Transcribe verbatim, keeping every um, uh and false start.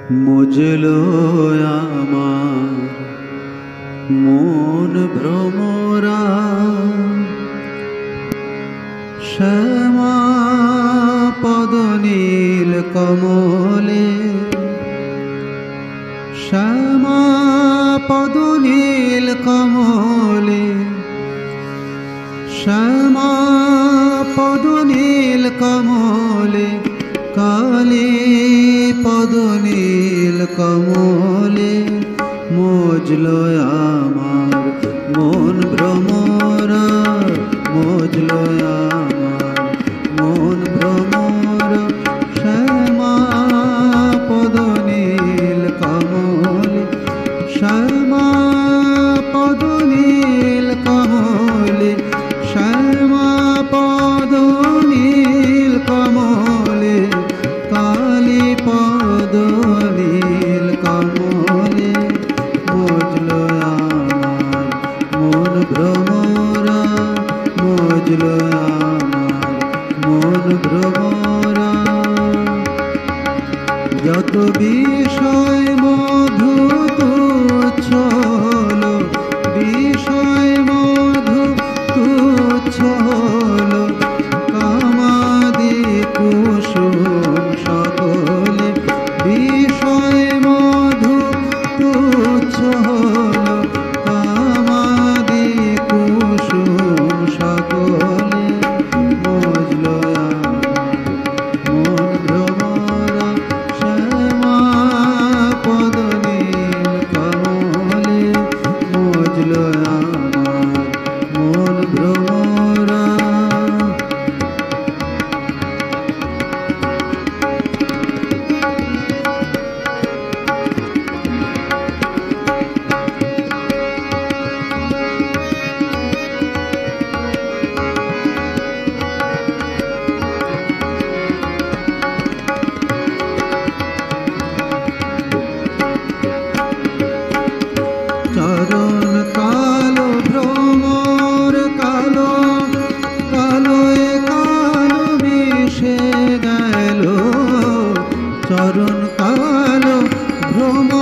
মুজলো আমার মন ভ্রমরা শ্যামা পদনীল কমলে শ্যামা পদনীল কমলে শ্যামা পদনীল কমলে কালী পদনীল কমলে মজলো আমার মন ভ্রমরা মজলো আমার মন ভ্রমরা শ্যামা পদনীল কমলে শ্যামা পদনীল কমলে শ্যামা পদনীল কমলে কালী পদনীল কমলে মজলো আমার মন ভ্রমরা মজলো আমার মন ভ্রমরা যত বিষয় মধু তুচ্ছ হলো বিষয় মধু তুচ্ছ হলো কামাদি কুসুম সকলে বিষয় মধু তুচ্ছ হলো কামাদি কুসুম সকলে মজলো মন ভ্রমরা শ্যামা পদনীল কমলে মজলো আমার মন ভ্রমরা চরণ কালো ভ্রমর কালো কালো এ কালো মিশে গেল চরণ কালো ভ্রমর